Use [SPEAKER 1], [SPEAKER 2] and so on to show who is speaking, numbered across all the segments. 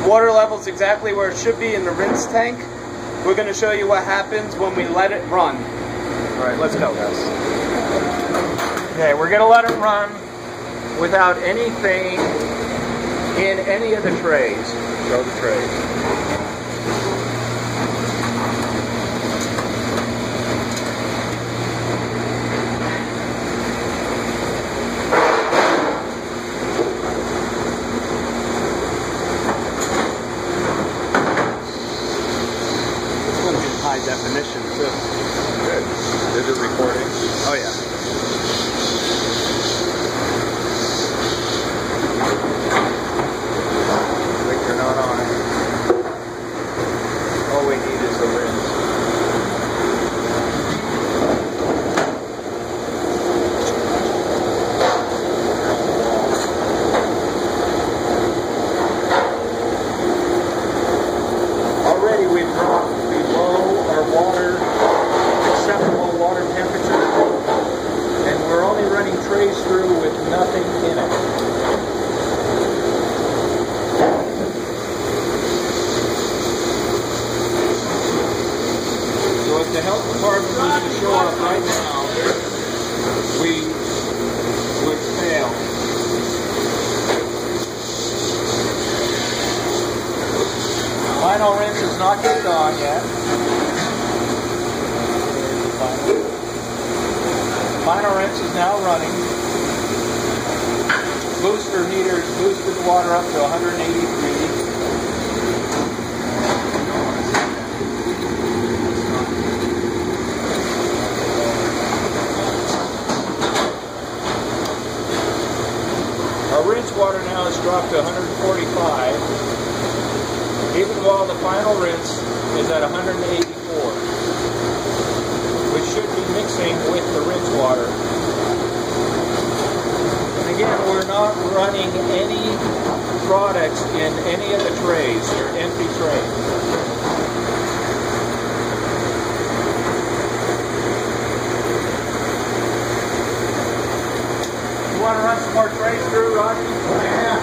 [SPEAKER 1] Water level's exactly where it should be in the rinse tank. We're going to show you what happens when we let it run. Alright, let's go, guys. Okay, we're going to let it run without anything in any of the trays. Show the trays. High definition too.
[SPEAKER 2] Good. Is it recording?
[SPEAKER 1] Oh yeah.
[SPEAKER 2] Wait, you're not on it. All we need is a rinse. Already we've dropped acceptable water temperature, and we're only running trays through with nothing in it. So if the health department was to show up right now, we would fail. Final rinse is not kicked on yet. Final rinse is now running. Booster heater has boosted the water up to 180 degrees. Our rinse water now has dropped to 145, even while the final rinse is at 184. Should be mixing with the rinse water. And again, we're not running any products in any of the trays. They're empty trays. You want to run some more trays through, Rocky? Yeah.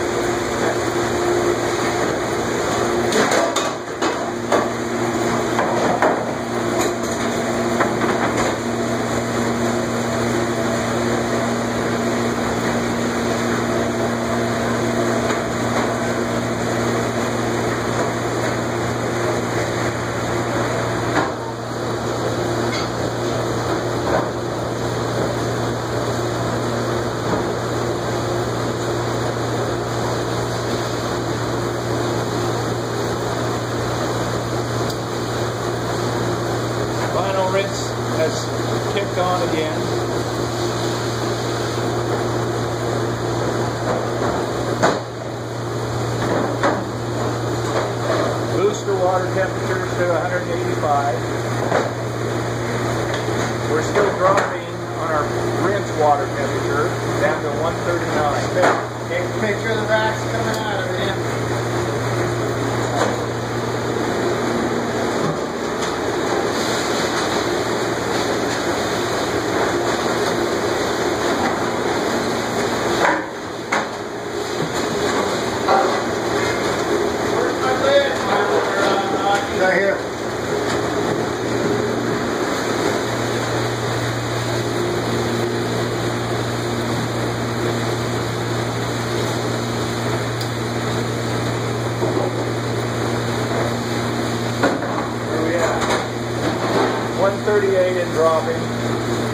[SPEAKER 2] Final rinse has kicked on again. Booster water temperatures to 185. We're still dropping on our rinse water temperature down to 139.
[SPEAKER 3] Take a picture of the racks coming out of it. Right here.
[SPEAKER 1] Where are we at? 138 and dropping.